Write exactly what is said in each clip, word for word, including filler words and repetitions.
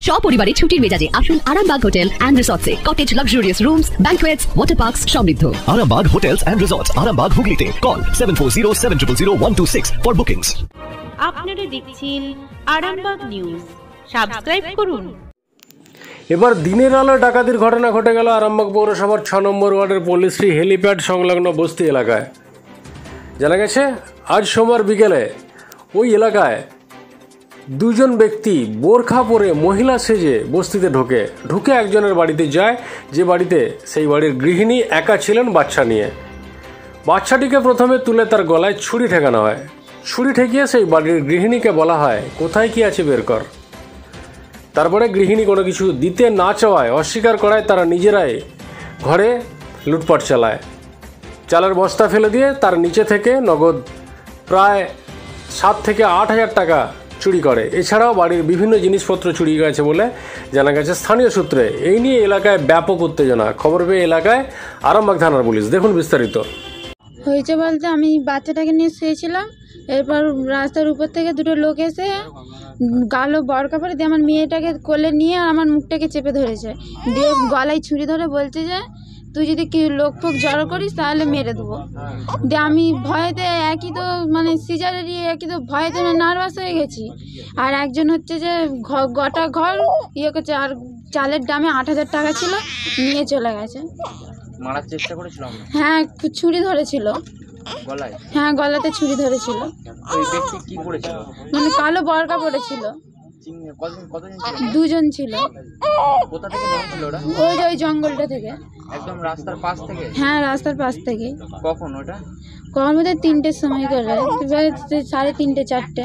সপরিবারে ছুটির মেজাজে আসুন আরামবাগ হোটেল এন্ড রিসর্টসে। Cottage luxurious rooms, banquets, water parks সমৃদ্ধ। Arambag Hotels and Resorts, Arambag Hooghly. Call seven four zero seven zero zero one two six for bookings. আপনারা দেখছেন Arambagh news, subscribe করুন। এবার দিনের আলো ডাকাতির ঘটনা ঘটে গেল আরামবাগ পৌরসভার ছ নম্বর ওয়ার্ডের পল্লীশ্রী হেলিপ্যাড সংলগ্ন বস্তি এলাকায়। জানা গেছে আজ সোমবার বিকেলে ওই এলাকায় দুজন ব্যক্তি বোরখা পরে মহিলা সেজে বস্তিতে ঢোকে ঢুকে একজনের বাড়িতে যায়, যে বাড়িতে সেই বাড়ির গৃহিণী একা ছিলেন বাচ্চা নিয়ে। বাচ্চাটিকে প্রথমে তুলে তার গলায় ছুরি ঠেকানো হয়। ছুরি ঠেকিয়ে সেই বাড়ির গৃহিণীকে বলা হয়, কোথায় কি আছে বের কর। তারপরে গৃহিণী কোনো কিছু দিতে না চাওয়ায়, অস্বীকার করায় তারা নিজেরাই ঘরে লুটপাট চালায়। চালের বস্তা ফেলে দিয়ে তার নিচে থেকে নগদ প্রায় সাত থেকে আট হাজার টাকা চুরি করে। এছাড়াও বাড়ির বিভিন্ন জিনিসপত্র চুরি গেছে বলে জানা গেছে স্থানীয় সূত্রে। এই নিয়ে এলাকায় ব্যাপক উত্তেজনা। খবর পেয়ে এলাকায় আরামবাগ থানার পুলিশ। দেখুন বিস্তারিত। হয়েছে বলতে আমি বাচ্চাটাকে নিয়ে শুয়েছিলাম, এরপর রাস্তার উপর থেকে দুটো লোক এসে গালো বড় কাপড় দিয়ে আমার মেয়েটাকে কোলে নিয়ে আমার মুখটাকে চেপে ধরেছে, দিয়ে গলায় ছুরি ধরে বলছে যে তুই যদি কি লোক ফোক জড়ো করিস তাহলে মেরে দেবো। দিয়ে আমি ভয়েতে একই তো মানে সিজারেরই একই তো ভয়েতে নার্ভাস হয়ে গেছি। আর একজন হচ্ছে যে গোটা ঘর ইয়ে করছে, আর চালের দামে আট হাজার টাকা ছিল, নিয়ে চলে গেছে। মারার চেষ্টা করেছিল? হ্যাঁ, ছুরি ধরেছিল গলায়। হ্যাঁ, গলাতে ছুরি ধরেছিল। ওই ব্যক্তি কি পড়েছিল? মানে কালো বরকা পড়েছিল। কতজন কতজন ছিল? দুজন ছিল। কোথা থেকে নেমেছিল ওরা? ওই যে ওই জঙ্গলটা থেকে। একদম রাস্তার পাশ থেকে? হ্যাঁ, রাস্তার পাশ থেকে। কখন ওটা? কখন বোধ হয় তিনটের সময় করে, সাড়ে তিনটে চারটে।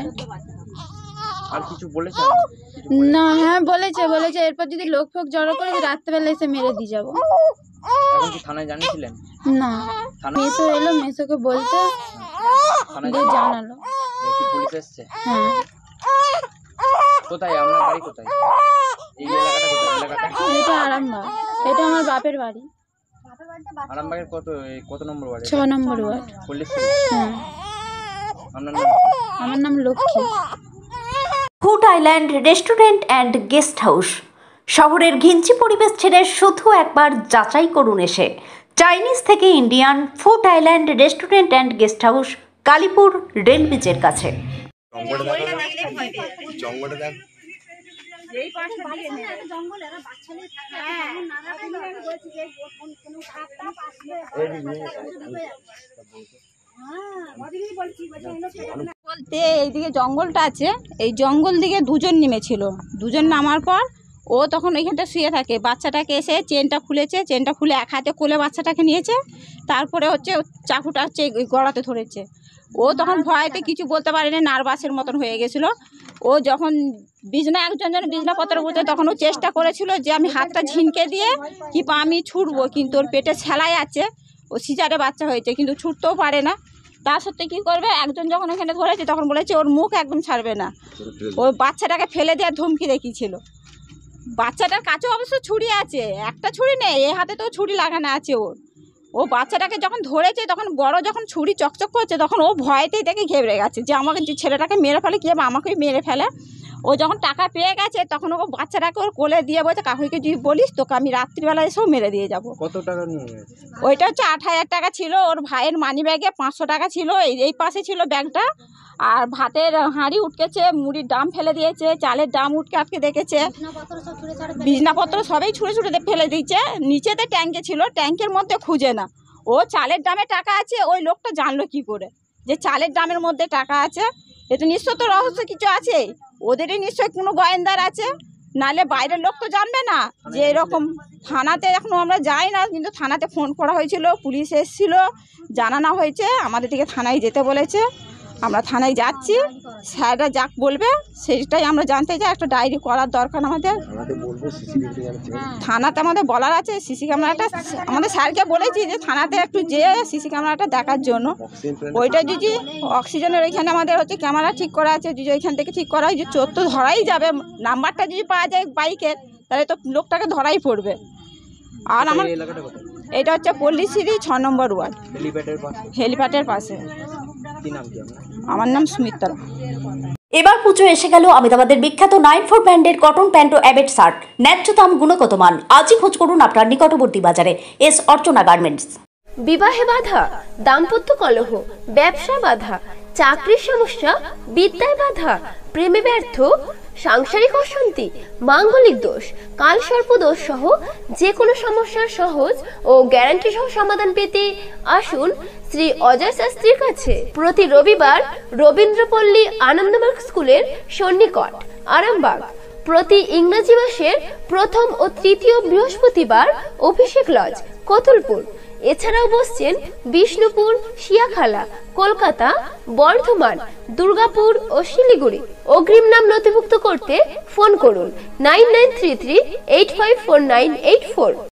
আর কিছু বলেছে না? হ্যাঁ বলেছে বলেছে এরপর যদি লোক ফোক জড়ো করে রাত্রেবেলা এসে মেরে দিয়ে যাবো। এখন কি থানায় জানিয়েছিলেন? না, মেসো এলো, মেসোকে বলতে দিয়ে জানালো। পুলিশ এসছে? হ্যাঁ। কোথায় আপনার বাড়ি? কোথায় এই এলাকাটা? কোথায় এলাকাটা? এটা আরামবাগ, এটা আমার বাপের বাড়ি। আরামবাগের কত কত নম্বর ওয়ার্ড? ছ নম্বর ওয়ার্ড। হ্যাঁ। আপনার নাম? আমার নাম Lakshmi. Food island restaurant and guest house. শহরের ঘিঞ্চি পরিবেশ ছেড়ে শুধু একবার যাচাই করুন এসে। চাইনিজ থেকে Indian, food island restaurant and guest house, Kalipur rail ব্রিজের কাছে। বলতে এইদিকে জঙ্গলটা আছে, এই জঙ্গল দিকে দুজন নেমেছিল। দুজন নামার পর ও তখন ওইখানটা শুয়ে থাকে। বাচ্চাটাকে এসে চেনটা খুলেছে, চেনটা খুলে এক হাতে কোলে বাচ্চাটাকে নিয়েছে। তারপরে হচ্ছে চাকুটা হচ্ছে গড়াতে ধরেছে। ও তখন ভয়তে কিছু বলতে পারেনি, নার্ভাসের মতন হয়ে গেছিলো। ও যখন বিছনা একজন জন বিছনাপত্র বলতে তখন ও চেষ্টা করেছিল যে আমি হাতটা ঝিনকে দিয়ে কি পা আমি ছুটবো, কিন্তু ওর পেটে সেলাই আছে, ও সিজারে বাচ্চা হয়েছে, কিন্তু ছুটতেও পারে না। তা সত্ত্বে কী করবে, একজন যখন এখানে ধরেছে তখন বলেছে ওর মুখ একদম ছাড়বে না। ওই বাচ্চাটাকে ফেলে দেওয়ার ধমকি দেখিয়েছিল। বাচ্চাটার কাছেও অবশ্য ছুরি আছে, একটা ছুরি নেই, এ হাতে তো ছুরি লাগানো আছে ওর। ও বাচ্চাটাকে যখন ধরেছে তখন বড় যখন ছুরি চকচক করছে তখন ও ভয়তেই দেখে ঘেবড়ে গেছে যে আমাকে যে ছেলেটাকে মেরে ফেলে কী হবে, আমাকেই মেরে ফেলে। ও যখন টাকা পেয়ে গেছে তখন ও বাচ্চাটাকে ওর কোলে দিয়ে বলছে কাকুকে যদি বলিস তোকে আমি রাত্রিবেলা এসেও মেরে দিয়ে যাবো। কত টাকা নিয়ে গেছে? ওইটা হচ্ছে আট হাজার টাকা ছিল। ওর ভাইয়ের মানি ব্যাগে পাঁচশো টাকা ছিল, এই পাশে ছিল ব্যাগটা। আর ভাতের হাঁড়ি উঠকেছে, মুড়ির ডাম ফেলে দিয়েছে, চালের ডাম উঠকে আটকে দেখেছে, বিছনাপত্র সবাই ছুঁড়ে ছুঁড়ে ফেলে দিয়েছে। নিচেতে ট্যাঙ্কে ছিল, ট্যাঙ্কের মধ্যে খুঁজে না। ও চালের দামে টাকা আছে, ওই লোকটা জানলো কি করে যে চালের দামের মধ্যে টাকা আছে? এটা নিশ্চয় তো রহস্য কিছু আছে, ওদেরই নিশ্চয়ই কোনো গোয়েন্দার আছে, নাহলে বাইরের লোক তো জানবে না যে এরকম। থানাতে এখনও আমরা যাই না, কিন্তু থানাতে ফোন করা হয়েছিল, পুলিশ এসেছিলো, জানানো হয়েছে, আমাদের দিকে থানায় যেতে বলেছে। আমরা থানায় যাচ্ছি, স্যাররা যাক বলবে সেটাই আমরা জানতে চাই। একটা ডায়েরি করার দরকার আমাদের। থানাতে আমাদের বলার আছে সিসি ক্যামেরাটা, আমাদের স্যারকে বলেছি যে থানাতে একটু যেয়ে সিসি ক্যামেরাটা দেখার জন্য। ওইটা যদি অক্সিজেনের ওইখানে আমাদের হচ্ছে ক্যামেরা ঠিক করা আছে, যদি ওইখান থেকে ঠিক করা হয় যে চোর তো ধরাই যাবে, নাম্বারটা যদি পাওয়া যায় বাইকের তাহলে তো লোকটাকে ধরাই পড়বে। আর আমার এটা হচ্ছে পল্লীশ্রী ছ নম্বর ওয়ার্ড, হেলিপ্যাডের পাশে। আমার নাম সুমিত্রা। এবার পুজো এসে গেল আমেদাবাদের বিখ্যাত নাইন ফোর ব্র্যান্ডের কটন প্যান্ট ও অ্যাবেট শার্ট। ন্যায্য দাম, গুণগত মান। আজই খোঁজ করুন আপনার নিকটবর্তী বাজারে এস অর্চনা গার্মেন্টস। বিবাহে বাধা, দাম্পত্য কলহ, ব্যবসা বাধা, চাকরির সমস্যা, বিদ্যায় বাধা, প্রেমে ব্যর্থ, সাংসারিক অশান্তি, মাঙ্গলিক দোষ, কালসর্প দোষ সহ যে কোনো সমস্যার সহজ ও গ্যারান্টি সহ সমাধান পেতে আসুন শ্রী অজয় শাস্ত্রীর কাছে। প্রতি রবিবার রবীন্দ্রপল্লী আনন্দমার্গ স্কুলের সন্নিকট আরামবাগ। প্রতি ইংরেজি মাসের প্রথম ও তৃতীয় বৃহস্পতিবার অভিষেক লজ, কতুলপুর। এছাড়াও বসছেন বিষ্ণুপুর, শিয়াখালা, কলকাতা, বর্ধমান, দুর্গাপুর ও শিলিগুড়ি। অগ্রিম নাম নথিভুক্ত করতে ফোন করুন nine nine three three eight five four nine eight four.